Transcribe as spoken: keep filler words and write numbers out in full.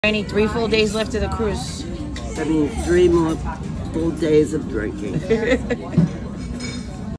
I need three full days left of the cruise. That means three more full days of drinking.